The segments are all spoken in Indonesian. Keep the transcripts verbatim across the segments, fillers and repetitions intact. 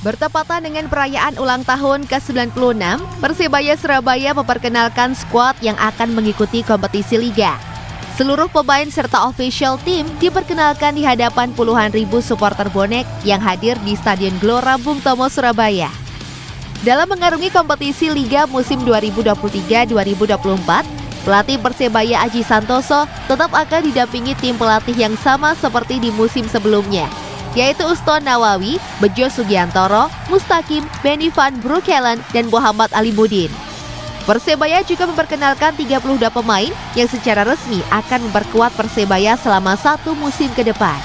Bertepatan dengan perayaan ulang tahun ke sembilan puluh enam, Persebaya Surabaya memperkenalkan skuad yang akan mengikuti kompetisi Liga. Seluruh pemain serta official team diperkenalkan di hadapan puluhan ribu supporter bonek yang hadir di Stadion Gelora Bung Tomo, Surabaya. Dalam mengarungi kompetisi Liga musim dua ribu dua puluh tiga dua ribu dua puluh empat, pelatih Persebaya Aji Santoso tetap akan didampingi tim pelatih yang sama seperti di musim sebelumnya, yaitu Uston Nawawi, Bejo Sugiantoro, Mustaqim, Benny van Breukelen, dan Muhammad Alimuddin. Persebaya juga memperkenalkan tiga puluh dua pemain yang secara resmi akan memperkuat Persebaya selama satu musim ke depan.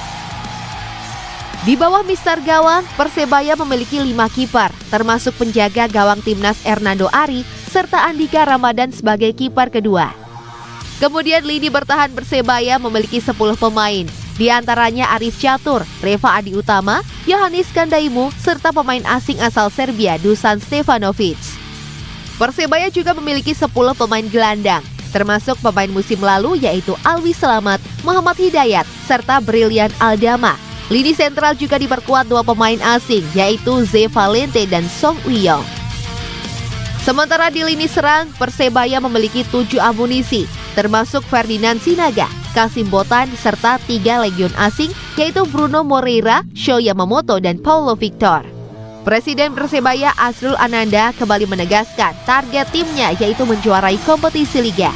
Di bawah Mister Gawang, Persebaya memiliki lima kiper, termasuk penjaga gawang timnas Hernando Ari, serta Andika Ramadan sebagai kiper kedua. Kemudian lini bertahan Persebaya memiliki sepuluh pemain, di antaranya Arif Catur, Reva Adi Utama, Yohanis Kandaimu, serta pemain asing asal Serbia Dusan Stefanovic. Persebaya juga memiliki sepuluh pemain gelandang, termasuk pemain musim lalu yaitu Alwi Selamat, Muhammad Hidayat, serta Brilian Aldama. Lini sentral juga diperkuat dua pemain asing yaitu Ze Valente dan Song Wiyong. Sementara di lini serang, Persebaya memiliki tujuh amunisi, termasuk Ferdinand Sinaga, Kasim Botan, serta tiga legion asing yaitu Bruno Moreira, Sho Yamamoto, dan Paulo Victor. Presiden Persebaya Azrul Ananda kembali menegaskan target timnya yaitu menjuarai kompetisi Liga.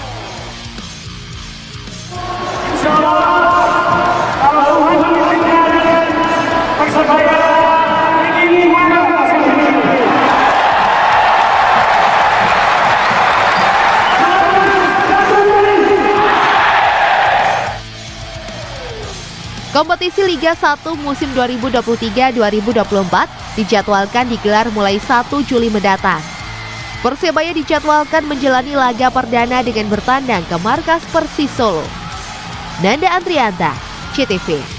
Kompetisi Liga satu musim dua ribu dua puluh tiga dua ribu dua puluh empat dijadwalkan digelar mulai satu Juli mendatang. Persebaya dijadwalkan menjalani laga perdana dengan bertandang ke markas Persis Solo. Nanda Andrianta, C T V.